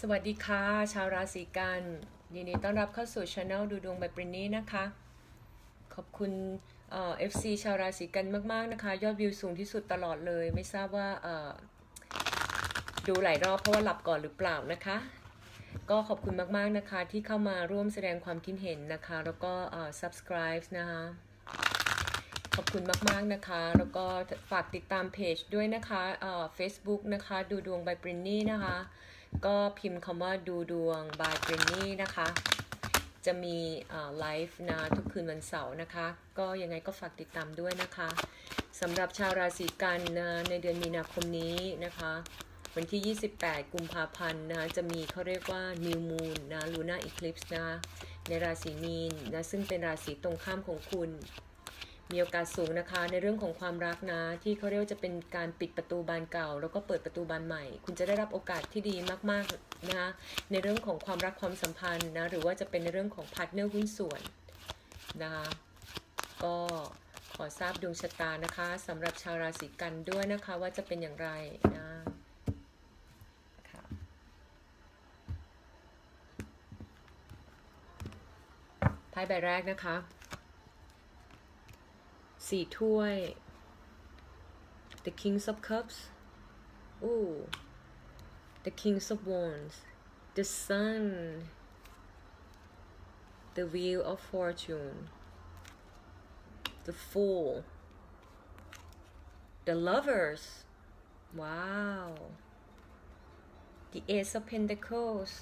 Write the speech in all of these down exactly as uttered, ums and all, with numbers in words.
สวัสดีค่ะชาวราศีกันยินดีต้อนรับเข้าสู่ช anel ดูดวงแบบปรินนี่นะคะขอบคุณเอ่อ เอฟ ซี ชาวราศีกันมากๆนะคะยอดวิวสูงที่สุดตลอดเลยไม่ทราบว่าเอ่อดูหลายรอบเพราะว่าหลับก่อนหรือเปล่านะคะก็ขอบคุณมากๆนะคะที่เข้ามาร่วมแสดงความคิดเห็นนะคะแล้วก็เอ่อ subscribe นะคะขอบคุณมากๆนะคะแล้วก็ฝากติดตามเพจด้วยนะคะเอ่อ Facebook นะคะดูดวง by ปรินนี่นะคะก็พิมพ์คำว่าดูดวง by ปรินนี่นะคะจะมีไลฟ์นะทุกคืนวันเสาร์นะคะก็ยังไงก็ฝากติดตามด้วยนะคะสำหรับชาวราศีกันนะในเดือนมีนาคมนี้นะคะวันที่ยี่สิบแปดกุมภาพันธ์นะจะมีเขาเรียกว่า New Moon นะ Lunar Eclipse นะในราศีมีนนะซึ่งเป็นราศีตรงข้ามของคุณมีโอกาสสูงนะคะในเรื่องของความรักนะที่เขาเรียกว่าจะเป็นการปิดประตูบานเก่าแล้วก็เปิดประตูบานใหม่คุณจะได้รับโอกาสที่ดีมากๆนะคะในเรื่องของความรักความสัมพันธ์นะหรือว่าจะเป็นในเรื่องของพาร์ทเนอร์หุ้นส่วนนะคะก็ขอทราบดวงชะตานะคะสำหรับชาวราศีกันด้วยนะคะว่าจะเป็นอย่างไรนะไพ่ใบแรกนะคะสี่ถ้วย The Kings of Cups Ooh The Kings of Wands The Sun The Wheel of Fortune The Fool The Lovers Wow The Ace of Pentacles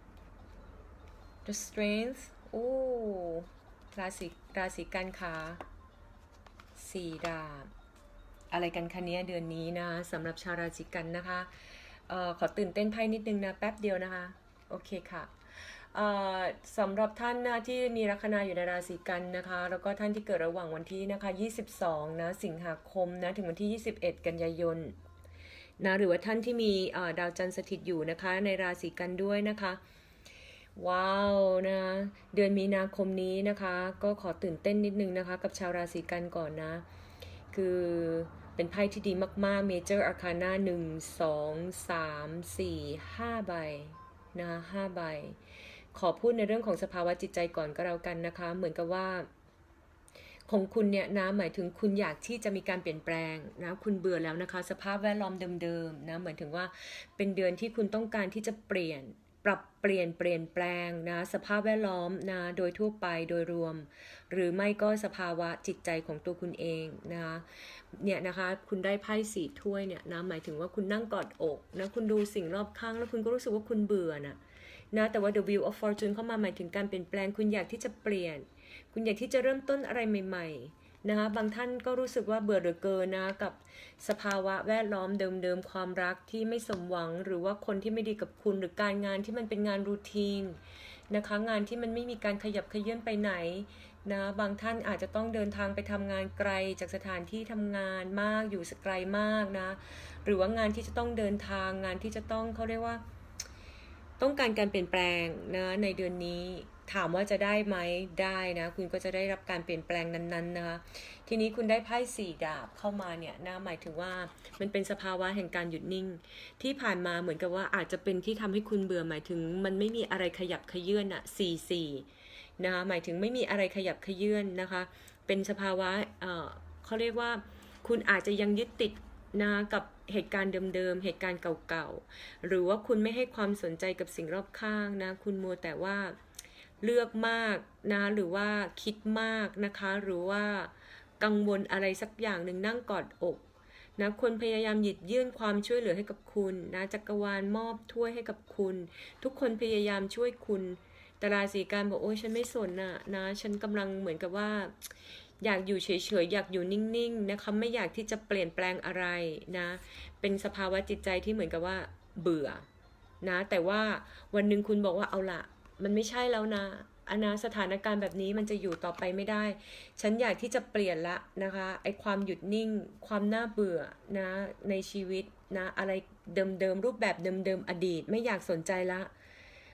The Strength โอ้ราศีราศีกันค่ะสี่ดาบอะไรกันคะเนี้ยเดือนนี้นะสำหรับชาวราศีกันนะคะเอ่อขอตื่นเต้นไพ่นิดนึงนะแป๊บเดียวนะคะโอเคค่ะเอ่อสำหรับท่านนะที่มีลัคนาอยู่ในราศีกันนะคะแล้วก็ท่านที่เกิดระหว่างวันที่นะคะยี่สิบสองนะสิงหาคมนะถึงวันที่ยี่สิบเอ็ดกันยายนนะหรือว่าท่านที่มีดาวจันทร์สถิตอยู่นะคะในราศีกันด้วยนะคะว้าวนะเดือนมีนาคมนี้นะคะก็ขอตื่นเต้นนิดนึงนะคะกับชาวราศีกันก่อนนะคือเป็นไพ่ที่ดีมากๆ Major Arcana หนึ่ง สอง สาม สี่ ห้าใบนะคะห้าใบขอพูดในเรื่องของสภาวะจิตใจก่อนก็แล้วกันนะคะเหมือนกับว่าของคุณเนี่ยนะหมายถึงคุณอยากที่จะมีการเปลี่ยนแปลงนะคุณเบื่อแล้วนะคะสภาพแวดล้อมเดิมๆนะเหมือนถึงว่าเป็นเดือนที่คุณต้องการที่จะเปลี่ยนปรับเปลี่ยนเปลี่ยนแปลงนะสภาพแวดล้อมนะโดยทั่วไปโดยรวมหรือไม่ก็สภาวะจิตใจของตัวคุณเองนะคะเนี่ยนะคะคุณได้ไพ่สี่ถ้วยเนี่ยนะหมายถึงว่าคุณนั่งกอดอกนะคุณดูสิ่งรอบข้างแล้วคุณก็รู้สึกว่าคุณเบื่อนะนะแต่ว่า The Wheel of Fortune เข้ามาหมายถึงการเปลี่ยนแปลงคุณอยากที่จะเปลี่ยนคุณอยากที่จะเริ่มต้นอะไรใหม่ๆนะคะบางท่านก็รู้สึกว่าเบื่อเหลือเกินนะกับสภาวะแวดล้อมเดิมๆความรักที่ไม่สมหวังหรือว่าคนที่ไม่ดีกับคุณหรือการงานที่มันเป็นงานรูทีนนะคะงานที่มันไม่มีการขยับเขยื้อนไปไหนนะบางท่านอาจจะต้องเดินทางไปทำงานไกลจากสถานที่ทำงานมากอยู่ไกลมากนะหรือว่างานที่จะต้องเดินทางงานที่จะต้องเขาเรียกว่าต้องการการเปลี่ยนแปลงนะในเดือนนี้ถามว่าจะได้ไหมได้นะคุณก็จะได้รับการเปลี่ยนแปลงนั้นๆนะคะทีนี้คุณได้ไพ่สี่ดาบเข้ามาเนี่ยนะหมายถึงว่ามันเป็นสภาวะแห่งการหยุดนิ่งที่ผ่านมาเหมือนกับว่าอาจจะเป็นที่ทำให้คุณเบื่อหมายถึงมันไม่มีอะไรขยับเขยื้อนอะสี่สี่นะคะหมายถึงไม่มีอะไรขยับเขยื้อนนะคะเป็นสภาวะเอ่อเขาเรียกว่าคุณอาจจะยังยึดติดนะกับเหตุการณ์เดิมๆเหตุการณ์เก่าๆหรือว่าคุณไม่ให้ความสนใจกับสิ่งรอบข้างนะคุณมัวแต่ว่าเลือกมากนะหรือว่าคิดมากนะคะหรือว่ากังวลอะไรสักอย่างหนึ่งนั่งกอดอกนะคนพยายามหยิบยื่นความช่วยเหลือให้กับคุณนะจักรวาลมอบถ้วยให้กับคุณทุกคนพยายามช่วยคุณแต่ราศีกันบอกโอ้ยฉันไม่สนน่ะนะฉันกำลังเหมือนกับว่าอยากอยู่เฉยๆอยากอยู่นิ่งๆนะคะไม่อยากที่จะเปลี่ยนแปลงอะไรนะเป็นสภาวะจิตใจที่เหมือนกับว่าเบื่อนะแต่ว่าวันหนึ่งคุณบอกว่าเอาละมันไม่ใช่แล้วนะอนาสถานการณ์แบบนี้มันจะอยู่ต่อไปไม่ได้ฉันอยากที่จะเปลี่ยนละนะคะไอความหยุดนิ่งความน่าเบื่อนะในชีวิตนะอะไรเดิมๆรูปแบบเดิมๆอดีตไม่อยากสนใจละ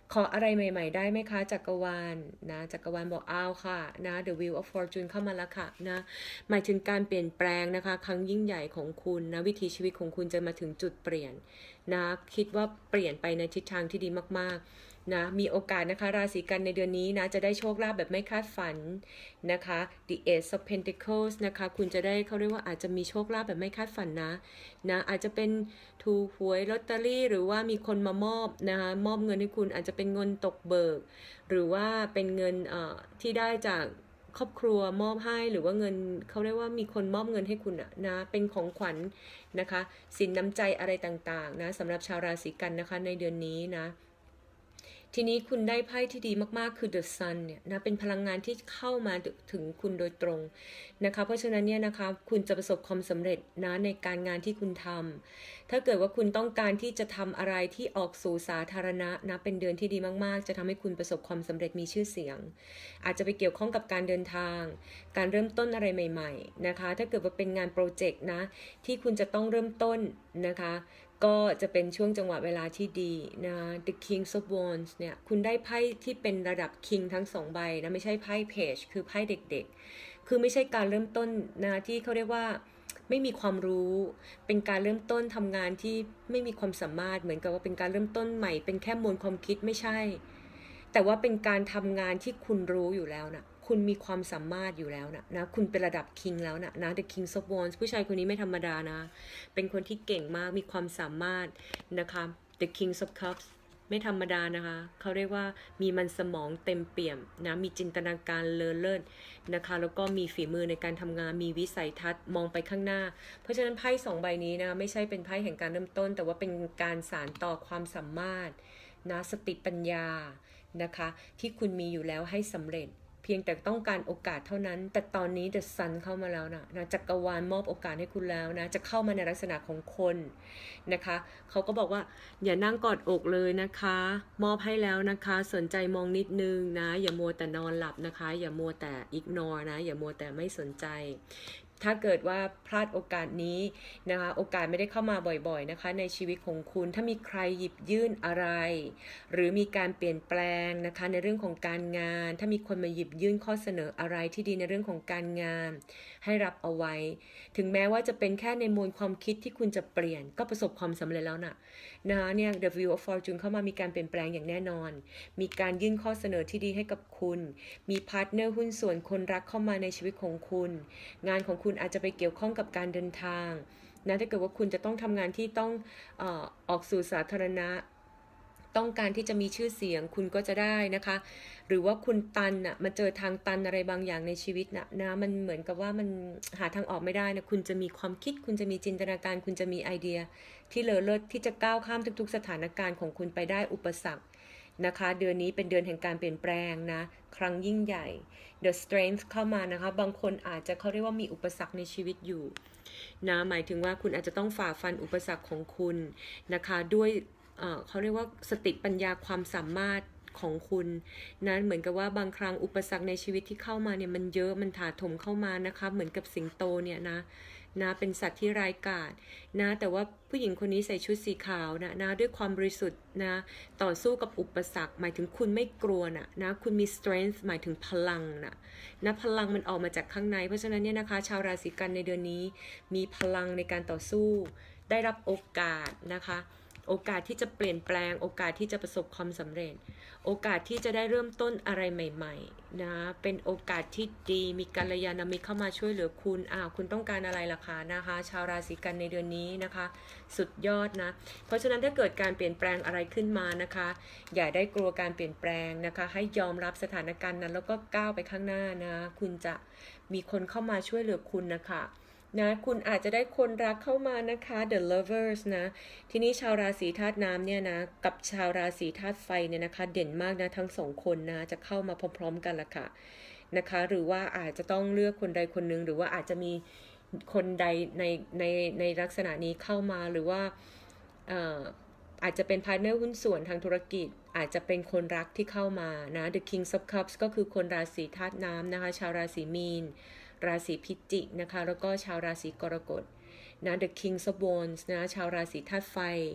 ขออะไรใหม่ๆได้ไหมคะจักรวาลนะจักรวาลบอกอ้าวค่ะนะ The Wheel of Fortune เข้ามาแล้วค่ะนะหมายถึงการเปลี่ยนแปลงนะคะครั้งยิ่งใหญ่ของคุณนะวิถีชีวิตของคุณจะมาถึงจุดเปลี่ยนนะคิดว่าเปลี่ยนไปในทิศทางที่ดีมากๆนะมีโอกาสนะคะราศีกันในเดือนนี้นะจะได้โชคลาภแบบไม่คาดฝันนะคะ The Ace of Pentacles นะคะคุณจะได้เขาเรียกว่าอาจจะมีโชคลาภแบบไม่คาดฝันนะนะอาจจะเป็นถูกหวยลอตเตอรี่หรือว่ามีคนมามอบนะคะมอบเงินให้คุณอาจจะเป็นเงินตกเบิกหรือว่าเป็นเงินเอ่อที่ได้จากครอบครัวมอบให้หรือว่าเงินเขาเรียกว่ามีคนมอบเงินให้คุณอะนะเป็นของขวัญนะคะสินน้ำใจอะไรต่างๆนะสำหรับชาวราศีกันนะคะในเดือนนี้นะทีนี้คุณได้ไพ่ที่ดีมากๆคือ The Sun เนี่ยนะเป็นพลังงานที่เข้ามาถึงคุณโดยตรงนะคะเพราะฉะนั้นเนี่ยนะคะคุณจะประสบความสำเร็จนะในการงานที่คุณทำถ้าเกิดว่าคุณต้องการที่จะทำอะไรที่ออกสู่สาธารณะนะเป็นเดือนที่ดีมากๆจะทำให้คุณประสบความสำเร็จมีชื่อเสียงอาจจะไปเกี่ยวข้องกับการเดินทางการเริ่มต้นอะไรใหม่ๆนะคะถ้าเกิดว่าเป็นงานโปรเจกต์นะที่คุณจะต้องเริ่มต้นนะคะก็จะเป็นช่วงจังหวะเวลาที่ดีนะ The King of Wands เนี่ยคุณได้ไพ่ที่เป็นระดับ King ทั้งสองใบนะไม่ใช่ไพ่ Page คือไพ่เด็กๆคือไม่ใช่การเริ่มต้นนะที่เขาเรียกว่าไม่มีความรู้เป็นการเริ่มต้นทำงานที่ไม่มีความสามารถเหมือนกับว่าเป็นการเริ่มต้นใหม่เป็นแค่มวลความคิดไม่ใช่แต่ว่าเป็นการทำงานที่คุณรู้อยู่แล้วนะคุณมีความสามารถอยู่แล้วนะนะคุณเป็นระดับ King แล้วนะนะ The King of Wands ผู้ชายคนนี้ไม่ธรรมดานะเป็นคนที่เก่งมากมีความสามารถนะคะ The King of Cups ไม่ธรรมดานะคะเขาเรียกว่ามีมันสมองเต็มเปี่ยมนะมีจินตนาการเลอเลิศนะคะแล้วก็มีฝีมือในการทำงานมีวิสัยทัศน์มองไปข้างหน้าเพราะฉะนั้นไพ่สองใบนี้นะไม่ใช่เป็นไพ่แห่งการเริ่มต้นแต่ว่าเป็นการสานต่อความสามารถนะสติปัญญานะคะที่คุณมีอยู่แล้วให้สำเร็จเพียงแต่ต้องการโอกาสเท่านั้นแต่ตอนนี้ The Sun เข้ามาแล้วนะนะจักรวาลมอบโอกาสให้คุณแล้วนะจะเข้ามาในลักษณะของคนนะคะเขาก็บอกว่าอย่านั่งกอดอกเลยนะคะมอบให้แล้วนะคะสนใจมองนิดนึงนะอย่ามัวแต่นอนหลับนะคะอย่ามัวแต่ ignore นะอย่ามัวแต่ไม่สนใจถ้าเกิดว่าพลาดโอกาสนี้นะคะโอกาสไม่ได้เข้ามาบ่อยๆนะคะในชีวิตของคุณถ้ามีใครหยิบยื่นอะไรหรือมีการเปลี่ยนแปลงนะคะในเรื่องของการงานถ้ามีคนมาหยิบยื่นข้อเสนออะไรที่ดีในเรื่องของการงานให้รับเอาไว้ถึงแม้ว่าจะเป็นแค่ในมวลความคิดที่คุณจะเปลี่ยนก็ประสบความสำเร็จแล้วนะนะคะเนี่ย The Wheel of Fortune เข้ามามีการเปลี่ยนแปลงอย่างแน่นอนมีการยื่นข้อเสนอที่ดีให้กับคุณมีพาร์ทเนอร์หุ้นส่วนคนรักเข้ามาในชีวิตของคุณงานของคุณอาจจะไปเกี่ยวข้องกับการเดินทางนะถ้าเกิดว่าคุณจะต้องทำงานที่ต้องเอ่อออกสู่สาธารณะต้องการที่จะมีชื่อเสียงคุณก็จะได้นะคะหรือว่าคุณตันน่ะมาเจอทางตันอะไรบางอย่างในชีวิตนะนะมันเหมือนกับว่ามันหาทางออกไม่ได้นะคุณจะมีความคิดคุณจะมีจินตนาการคุณจะมีไอเดียที่เลอเลิศที่จะก้าวข้ามทุกๆสถานการณ์ของคุณไปได้อุปสรรคนะคะเดือนนี้เป็นเดือนแห่งการเปลี่ยนแปลงนะครั้งยิ่งใหญ่ The Strength เข้ามานะคะบางคนอาจจะเขาเรียกว่ามีอุปสรรคในชีวิตอยู่นะหมายถึงว่าคุณอาจจะต้องฝ่าฟันอุปสรรคของคุณนะคะด้วยเอ่อเขาเรียกว่าสติปัญญาความสามารถของคุณนะเหมือนกับว่าบางครั้งอุปสรรคในชีวิตที่เข้ามาเนี่ยมันเยอะมันถาโถมเข้ามานะคะเหมือนกับสิงโตเนี่ยนะนะเป็นสัตว์ที่ร้ายกาจนะแต่ว่าผู้หญิงคนนี้ใส่ชุดสีขาวนะนะด้วยความบริสุทธิ์นะต่อสู้กับอุปสรรคหมายถึงคุณไม่กลัวนะนะคุณมี strength หมายถึงพลังนะนะพลังมันออกมาจากข้างในเพราะฉะนั้นเนี่ยนะคะชาวราศีกันในเดือนนี้มีพลังในการต่อสู้ได้รับโอกาสนะคะโอกาสที่จะเปลี่ยนแปลงโอกาสที่จะประสบความสำเร็จโอกาสที่จะได้เริ่มต้นอะไรใหม่ๆนะเป็นโอกาสที่ดีมีกัลยาณมิตรเข้ามาช่วยเหลือคุณอ้าวคุณต้องการอะไรล่ะคะนะคะชาวราศีกันในเดือนนี้นะคะสุดยอดนะเพราะฉะนั้นถ้าเกิดการเปลี่ยนแปลงอะไรขึ้นมานะคะอย่าได้กลัวการเปลี่ยนแปลงนะคะให้ยอมรับสถานการณ์นั้นแล้วก็ก้าวไปข้างหน้านะคุณจะมีคนเข้ามาช่วยเหลือคุณนะคะนะคุณอาจจะได้คนรักเข้ามานะคะ The Lovers นะทีนี้ชาวราศีธาตุน้ำเนี่ยนะกับชาวราศีธาตุไฟเนี่ยนะคะเด่นมากนะทั้งสองคนนะจะเข้ามาพร้อมๆกันละค่ะนะคะหรือว่าอาจจะต้องเลือกคนใดคนหนึ่งหรือว่าอาจจะมีคนใดในในในลักษณะนี้เข้ามาหรือว่าอาจจะเป็นพาร์ทเนอร์หุ้นส่วนทางธุรกิจอาจจะเป็นคนรักที่เข้ามานะ The King of Cups ก็คือคนราศีธาตุน้ำนะคะชาวราศีมีนราศีพิจิกนะคะแล้วก็ชาวราศีกรกฎนะ The King of Wands นะชาวราศีธาตุไฟ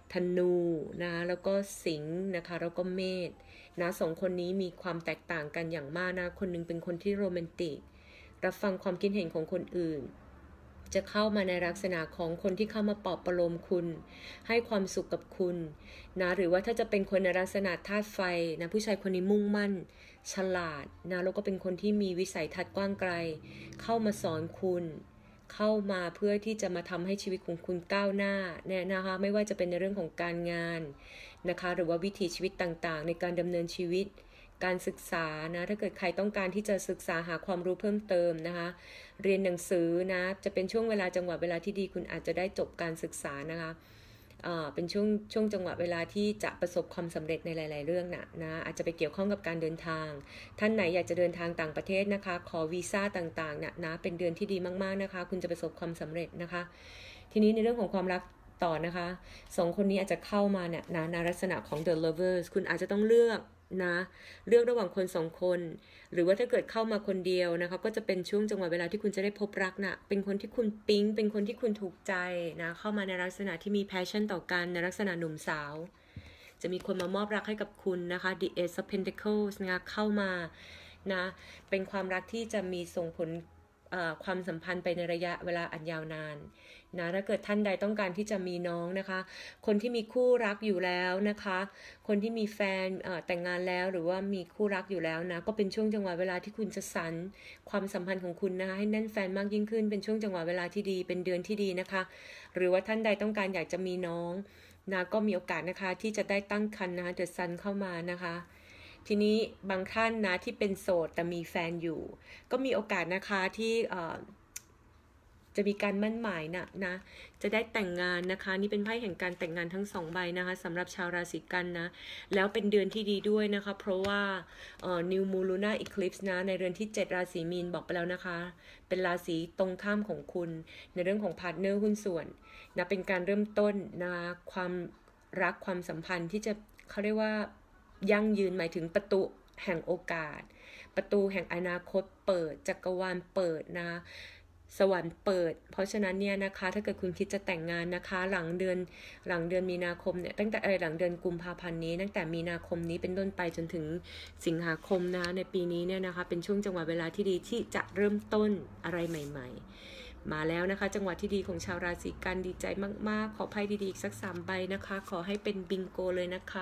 ธนูนะแล้วก็สิงห์นะคะแล้วก็เมษนะสองคนนี้มีความแตกต่างกันอย่างมากนะคนนึงเป็นคนที่โรแมนติกรับฟังความคิดเห็นของคนอื่นจะเข้ามาในลักษณะของคนที่เข้ามาปลอบประโลมคุณให้ความสุขกับคุณนะหรือว่าถ้าจะเป็นคนในลักษณะธาตุไฟนะผู้ชายคนนี้มุ่งมั่นฉลาดนะแล้วก็เป็นคนที่มีวิสัยทัศน์กว้างไกลเข้ามาสอนคุณเข้ามาเพื่อที่จะมาทำให้ชีวิตของคุณก้าวหน้าเนี่ยนะคะไม่ว่าจะเป็นในเรื่องของการงานนะคะหรือว่าวิถีชีวิตต่างๆในการดำเนินชีวิตการศึกษานะถ้าเกิดใครต้องการที่จะศึกษาหาความรู้เพิ่มเติมนะคะเรียนหนังสือนะจะเป็นช่วงเวลาจังหวะเวลาที่ดีคุณอาจจะได้จบการศึกษานะคะเป็นช่วงช่วงจังหวะเวลาที่จะประสบความสำเร็จในหลายๆเรื่องนะนะอาจจะไปเกี่ยวข้องกับการเดินทางท่านไหนอยากจะเดินทางต่างประเทศนะคะขอวีซ่าต่างๆนะนะเป็นเดือนที่ดีมากๆนะคะคุณจะประสบความสำเร็จนะคะทีนี้ในเรื่องของความรักต่อนะคะสองคนนี้อาจจะเข้ามาเนี่ยนะในลักษณะของ the lovers คุณอาจจะต้องเลือกนะเลือกระหว่างคนสองคนหรือว่าถ้าเกิดเข้ามาคนเดียวนะคะก็จะเป็นช่วงจังหวะเวลาที่คุณจะได้พบรักนะเป็นคนที่คุณปิ๊งเป็นคนที่คุณถูกใจนะเข้ามาในลักษณะที่มี passion ต่อกันในลักษณะหนุ่มสาวจะมีคนมามอบรักให้กับคุณนะคะ the ace of pentacles นะคะเข้ามานะเป็นความรักที่จะมีส่งผลความสัมพันธ์ไปในระยะเวลาอันยาวนานนะถ้าเกิดท่านใดต้องการที่จะมีน้องนะคะคนที่มีคู่รักอยู่แล้วนะคะคนที่มีแฟนแต่งงานแล้วหรือว่ามีคู่รักอยู่แล้วนะก็เป็นช่วงจังหวะเวลาที่คุณจะสรรความสัมพันธ์ของคุณนะคะให้แน่นแฟนมากยิ่งขึ้นเป็นช่วงจังหวะเวลาที่ดีเป็นเดือนที่ดีนะคะหรือว่าท่านใดต้องการอยากจะมีน้องนะก็มีโอกาสนะคะที่จะได้ตั้งครรภ์นะคะเดอะซันเข้ามานะคะทีนี้บางท่านนะที่เป็นโสดแต่มีแฟนอยู่ก็มีโอกาสนะคะที่จะมีการมั่นหมายนะนะจะได้แต่งงานนะคะนี่เป็นไพ่แห่งการแต่งงานทั้งสองใบนะคะสำหรับชาวราศีกันนะแล้วเป็นเดือนที่ดีด้วยนะคะเพราะว่าเอ่อ New Moon Lunar Eclipse นะในเดือนที่เจ็ดราศีมีนบอกไปแล้วนะคะเป็นราศีตรงข้ามของคุณในเรื่องของพาร์ทเนอร์หุ้นส่วนนะเป็นการเริ่มต้นนะคะความรักความสัมพันธ์ที่จะเขาเรียกว่ายั่งยืนหมายถึงประตูแห่งโอกาสประตูแห่งอนาคตเปิดจักรวาลเปิดนะสวรรค์เปิดเพราะฉะนั้นเนี่ยนะคะถ้าเกิดคุณคิดจะแต่งงานนะคะหลังเดือนหลังเดือนมีนาคมเนี่ยตั้งแต่เออหลังเดือนกุมภาพันธ์นี้ตั้งแต่มีนาคมนี้เป็นต้นไปจนถึงสิงหาคมนะในปีนี้เนี่ยนะคะเป็นช่วงจังหวะเวลาที่ดีที่จะเริ่มต้นอะไรใหม่ๆมาแล้วนะคะจังหวะที่ดีของชาวราศีกันดีใจมากๆขอไพ่ดีๆอีกสักสามใบนะคะขอให้เป็นบิงโกเลยนะคะ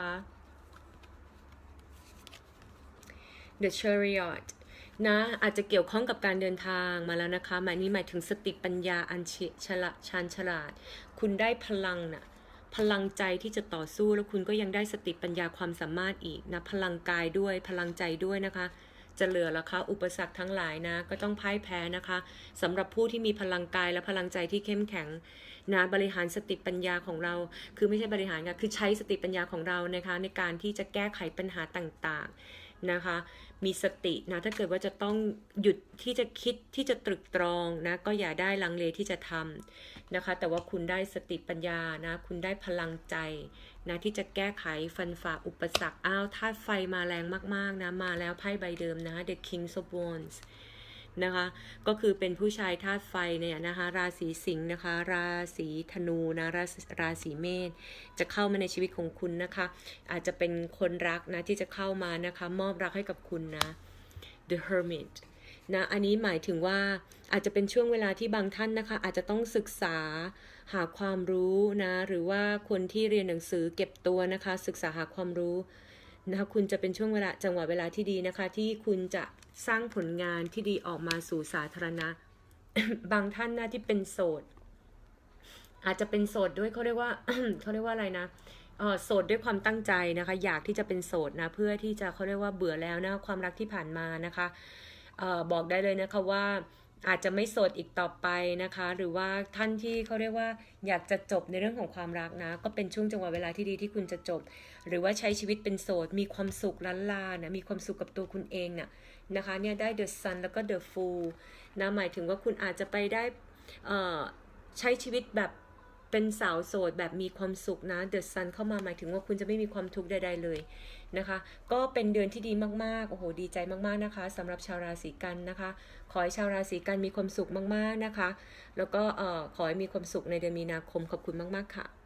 The Chariot นะอาจจะเกี่ยวข้องกับการเดินทางมาแล้วนะคะหมายนี้หมายถึงสติปัญญาอันฉลาดชาญฉลาดคุณได้พลังนะพลังใจที่จะต่อสู้แล้วคุณก็ยังได้สติปัญญาความสามารถอีกนะพลังกายด้วยพลังใจด้วยนะคะจะเหลือแล้วคะอุปสรรคทั้งหลายนะก็ต้องพ่ายแพ้นะคะสำหรับผู้ที่มีพลังกายและพลังใจที่เข้มแข็งนะบริหารสติปัญญาของเราคือไม่ใช่บริหารค่ะคือใช้สติปัญญาของเรานะคะในการที่จะแก้ไขปัญหาต่างๆนะคะมีสตินะถ้าเกิดว่าจะต้องหยุดที่จะคิดที่จะตรึกตรองนะก็อย่าได้ลังเลที่จะทำนะคะแต่ว่าคุณได้สติปัญญานะคุณได้พลังใจนะที่จะแก้ไขฟันฝ่าอุปสรรคอ้าวธาตุไฟมาแรงมากๆนะมาแล้วไพ่ใบเดิมนะ The King of Wands นะคะก็คือเป็นผู้ชายธาตุไฟเนี่ยนะคะราศีสิงห์นะคะราศีธนูนะราราศีเมษจะเข้ามาในชีวิตของคุณนะคะอาจจะเป็นคนรักนะที่จะเข้ามานะคะมอบรักให้กับคุณนะ The Hermit นะอันนี้หมายถึงว่าอาจจะเป็นช่วงเวลาที่บางท่านนะคะอาจจะต้องศึกษาหาความรู้นะหรือว่าคนที่เรียนหนังสือเก็บตัวนะคะศึกษาหาความรู้นะคะคุณจะเป็นช่วงเวลาจังหวะเวลาที่ดีนะคะที่คุณจะสร้างผลงานที่ดีออกมาสู่สาธารณะ บางท่านนะที่เป็นโสดอาจจะเป็นโสดด้วยเขาเรียกว่า เขาเรียกว่าอะไรนะเออโสดด้วยความตั้งใจนะคะอยากที่จะเป็นโสดนะเพื่อที่จะเขาเรียกว่าเบื่อแล้วนะความรักที่ผ่านมานะคะเออบอกได้เลยนะคะว่าอาจจะไม่โสดอีกต่อไปนะคะหรือว่าท่านที่เขาเรียกว่าอยากจะจบในเรื่องของความรักนะก็เป็นช่วงจังหวะเวลาที่ดีที่คุณจะจบหรือว่าใช้ชีวิตเป็นโสดมีความสุขล้านลานะมีความสุขกับตัวคุณเองนะนะคะเนี่ยได้ The Sun แล้วก็ The Fool นะหมายถึงว่าคุณอาจจะไปได้ใช้ชีวิตแบบเป็นสาวโสดแบบมีความสุขนะ The Sun เข้ามาหมายถึงว่าคุณจะไม่มีความทุกข์ใดๆเลยนะคะก็เป็นเดือนที่ดีมากๆโอ้โหดีใจมากๆนะคะสำหรับชาวราศีกันนะคะขอให้ชาวราศีกันมีความสุขมากๆนะคะแล้วก็เอ่อขอให้มีความสุขในเดือนมีนาคมขอบคุณมากๆค่ะ